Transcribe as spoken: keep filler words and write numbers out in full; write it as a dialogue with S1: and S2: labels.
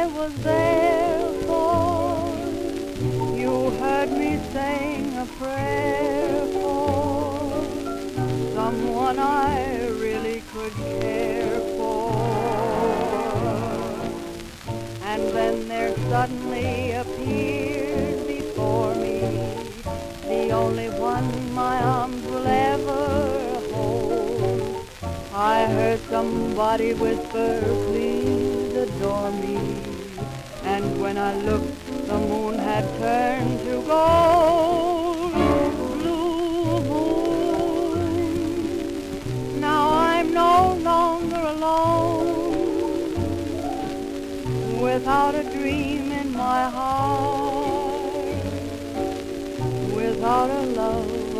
S1: I was there for. You heard me sing a prayer for someone I really could care for. And then there suddenly appeared before me the only one my arms will ever hold. I heard somebody whisper, please adore me. And when I looked, the moon had turned to gold. Blue moon, now I'm no longer alone, without a dream in my heart, without a love